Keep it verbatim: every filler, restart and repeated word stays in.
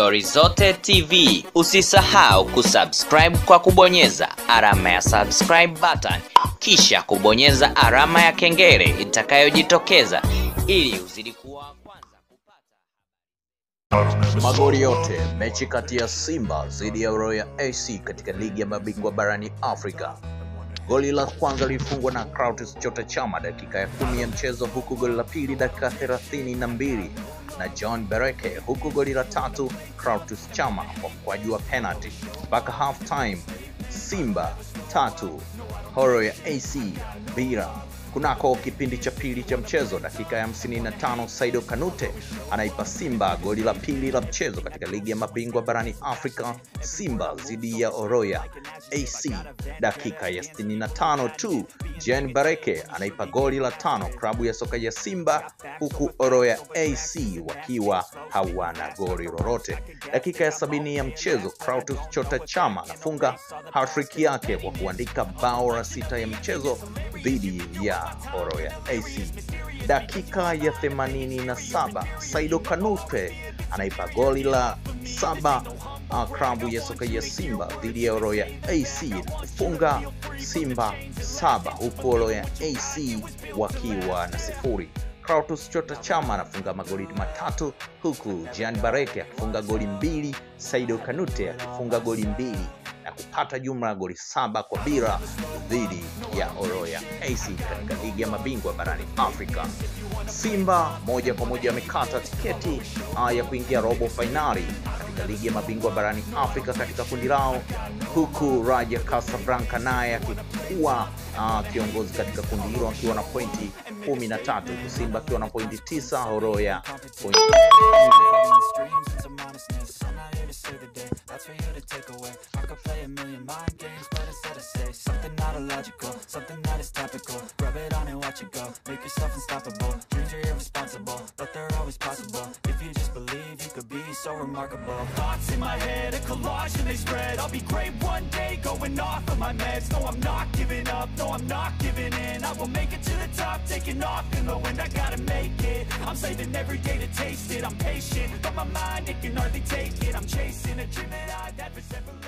Magoli yote T V. Usisahau kusubscribe kwa kubonyeza alama ya subscribe button, kisha kubonyeza alama ya kengele itakayojitokeza ili uzidi kuwa kwanza kupata Magoli yote, mechi kati ya Simba dhidi ya Horoya A C katika ligi ya mabingwa barani Afrika. Goli la kwanza lilifungwa na Clatous Chota Chama dakika ya kumi ya mchezo, huku goli la pili dakika thelathini na mbili na John Bereke, huku goli la tatu Clatous Chama kwa mkwaju wa penalty. Mpaka half time Simba tatu Horoya A C bila. Kunako kipindi cha pili cha mchezo dakika ya hamsini na tano Saido Kanute anaipa Simba goli la pili la mchezo katika ligi ya mabingwa barani Afrika, Simba dhidi ya Horoya A C. Dakika ya sitini na tano tu John Bereke anaipa goli la tano klabu ya soka ya Simba, huku Horoya A C wakiwa hawana goli lolote. Dakika ya sabini ya mchezo Clatous Chota Chama anafunga hat-trick yake kwa kuandika bao la sita ya mchezo dhidi ya Horoya A C. Dakika ya themanini na saba Saido Kanute anaipa goli la saba uh, klabu ya soka ya Simba dhidi ya Horoya A C kufunga Simba saba, huku Horoya A C wakiwa na sifuri. Clatous Chota Chama anafunga magoli matatu, huku John Bereke akifunga goli mbili, Saido Kanute akifunga goli mbili na kupata jumla ya goli saba kwa bila dhidi ya Horoya A C katika ligi ya mabingwa barani Afrika. Simba moja kwa moja amekata tiketi uh, ya kuingia robo finali katika ligi ya mabingwa barani Afrika katika kundi lao, huku Raja Casablanca naye akikuwa uh, kiongozi katika kundi hilo akiwa na pointi kumi na tatu, Simba akiwa na pointi tisa, Horoya pointi That's for you to take away. I could play a million mind games, but instead I say something not illogical, something that is topical. Rub it on and watch it go. Make yourself unstoppable. Dreams are irresponsible, but they're always possible. If you just believe, you could be so remarkable. Thoughts in my head, a collage and they spread. I'll be great one day, going off of my meds. No, I'm not giving up, no, I'm not giving in. I will make it to the top, taking off in the wind. I gotta make it. I'm saving every day to taste it. I'm patient, but my mind, it can hardly take it. I'm chasing a dream that I've never said.